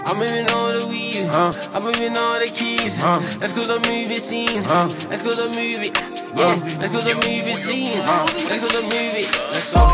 I'm moving all the weed, I'm moving all the keys. Let's go to the movie scene, let's go to the movie. Yeah, let's go to the movie scene, let's go to the movie. Let's go.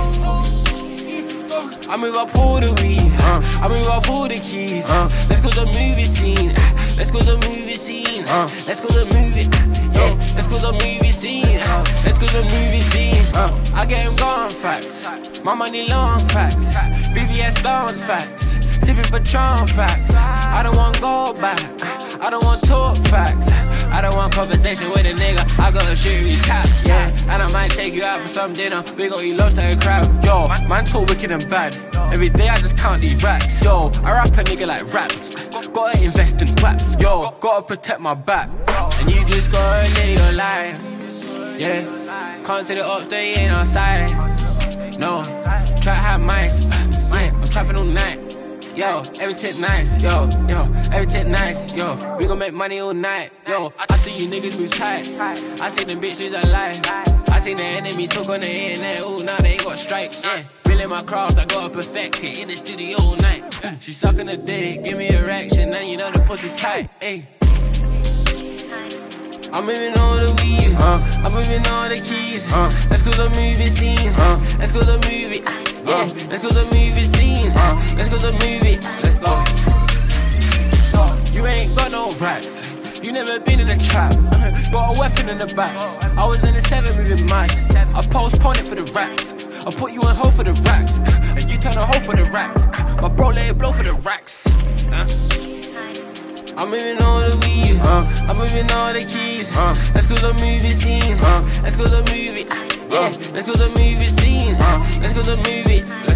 I move up all the weed, I move up all the keys. Let's go to the movie scene, let's go to the movie scene, let's go to the movie. Yeah, let's go to the movie scene, let's go to the movie scene. I get him gone facts, my money long facts, VVS long facts, sipping Patron facts. I don't want gold back, I don't want talk facts, I don't want conversation with a nigga, I got a shit recap, yeah. And I might take you out for some dinner, we gon' eat lobster and crab. Yo, man talk wicked and bad, every day I just count these racks. Yo, I rap a nigga like raps, gotta invest in waps. Yo, gotta protect my back, and you just gotta live your life. Yeah, can't see the ops, they ain't outside. No, try to have mice, yeah, I'm trapping all night. Yo, everything nice, yo, everything nice, yo. We gon' make money all night, yo. I see you niggas move tight, I see them bitches alive. I seen the enemy talk on the internet, ooh, now they got stripes, yeah. Feeling my craft, I gotta perfect it, in the studio all night. She sucking the dick, give me erection, now you know the pussy tight, ayy. I'm moving all the weed, I'm moving all the keys. Let's go to the movie scene, let's go to the movie. Yeah, let's go to the movie scene, let's go to the movie. Let's go. You ain't got no racks, you never been in a trap. Got a weapon in the back, I was in the 7 moving mad. I postpone it for the racks, I put you on hold for the racks, and you turn a hole for the racks. My bro let it blow for the racks. I'm moving all the weed, I'm moving all the keys. Let's go to the movie scene, let's go to the movie. Yeah, let's go to the movie scene, let's go to the movie.